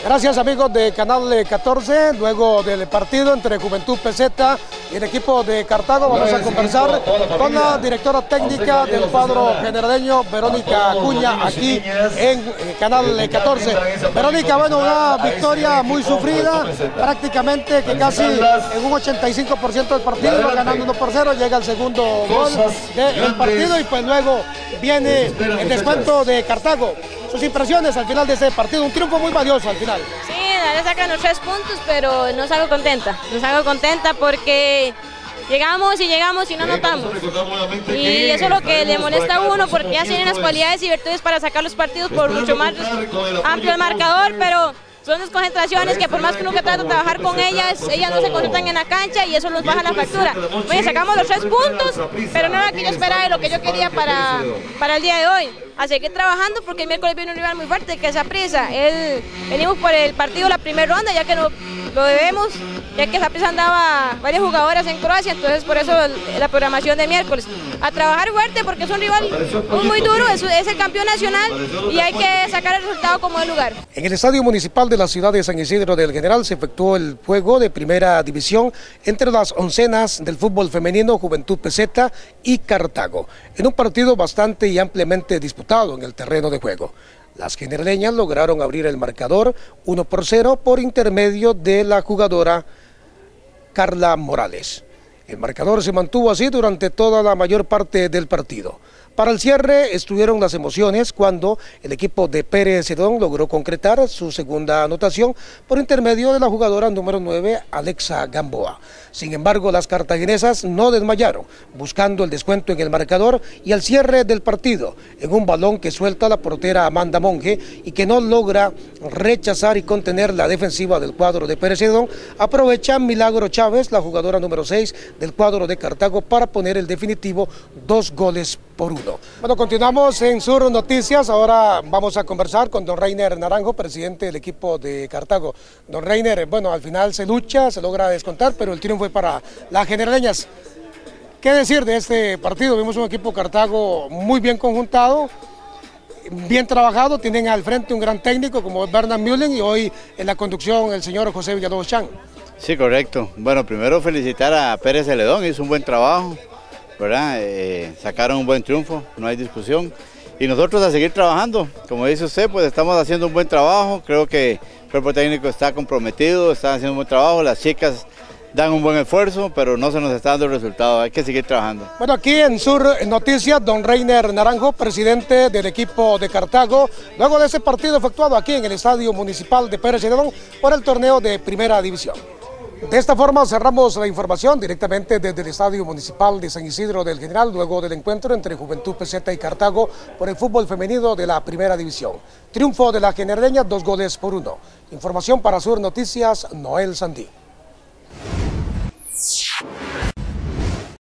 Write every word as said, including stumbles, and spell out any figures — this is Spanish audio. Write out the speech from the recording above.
Gracias amigos de Canal catorce, luego del partido entre Juventud P Z y el equipo de Cartago vamos a conversar con la directora técnica del cuadro generaleño, Verónica Acuña, aquí en Canal catorce. Verónica, bueno, una victoria muy sufrida, prácticamente que casi en un ochenta y cinco por ciento del partido va ganando uno por cero, llega el segundo gol del partido y pues luego viene el descuento de Cartago. Sus impresiones al final de ese partido, un triunfo muy valioso al final. Sí, le sacan los tres puntos, pero no salgo contenta, no salgo contenta porque llegamos y llegamos y no anotamos. Y eso es lo que le molesta a uno porque ya tienen las cualidades y virtudes para sacar los partidos por mucho más amplio el marcador, pero son desconcentraciones que por más que uno que trata de trabajar con ellas, ellas no se concentran en la cancha y eso nos baja la factura. Oye, sacamos los tres puntos, pero no era lo que yo esperaba y lo que yo quería para, para el día de hoy. A seguir trabajando porque el miércoles viene un rival muy fuerte que es Saprissa. Él, venimos por el partido la primera ronda ya que no, lo debemos, ya que Saprissa andaba varias jugadoras en Croacia, entonces por eso el, la programación de miércoles. A trabajar fuerte porque es un rival muy, muy duro, es, es el campeón nacional y hay que sacar el resultado como el lugar. En el Estadio Municipal de la ciudad de San Isidro del General se efectuó el juego de primera división entre las oncenas del fútbol femenino Juventud P Z y Cartago, en un partido bastante y ampliamente disputado en el terreno de juego. Las generaleñas lograron abrir el marcador uno por cero por intermedio de la jugadora Carla Morales. El marcador se mantuvo así durante toda la mayor parte del partido. Para el cierre estuvieron las emociones cuando el equipo de Pérez Celedón logró concretar su segunda anotación por intermedio de la jugadora número nueve, Alexa Gamboa. Sin embargo, las cartaginesas no desmayaron, buscando el descuento en el marcador y al cierre del partido, en un balón que suelta la portera Amanda Monge y que no logra rechazar y contener la defensiva del cuadro de Pérez Celedón, aprovecha Milagro Chávez, la jugadora número seis del cuadro de Cartago, para poner el definitivo dos goles por uno. Bueno, continuamos en Sur Noticias. Ahora vamos a conversar con don Reiner Naranjo, presidente del equipo de Cartago. Don Reiner, bueno, al final se lucha, se logra descontar, pero el triunfo fue para las generaleñas. ¿Qué decir de este partido? Vimos un equipo Cartago muy bien conjuntado, bien trabajado, tienen al frente un gran técnico como Bernard Mullen y hoy en la conducción el señor José Villalobos Chan. Sí, correcto. Bueno, primero felicitar a Pérez Celedón, hizo un buen trabajo, ¿verdad? Eh, sacaron un buen triunfo, no hay discusión. Y nosotros a seguir trabajando, como dice usted, pues estamos haciendo un buen trabajo, creo que el cuerpo técnico está comprometido, están haciendo un buen trabajo, las chicas dan un buen esfuerzo, pero no se nos está dando el resultado, hay que seguir trabajando. Bueno, aquí en Sur Noticias, don Reiner Naranjo, presidente del equipo de Cartago, luego de ese partido efectuado aquí en el Estadio Municipal de Pérez Celedón por el torneo de Primera División. De esta forma cerramos la información directamente desde el Estadio Municipal de San Isidro del General, luego del encuentro entre Juventud P Z y Cartago por el fútbol femenino de la Primera División. Triunfo de la generaleña, dos goles por uno. Información para Sur Noticias, Noel Sandí.